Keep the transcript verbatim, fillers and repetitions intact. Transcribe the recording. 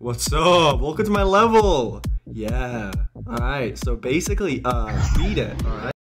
What's up? Welcome to my level. Yeah. All right. So basically, uh, beat it. All right.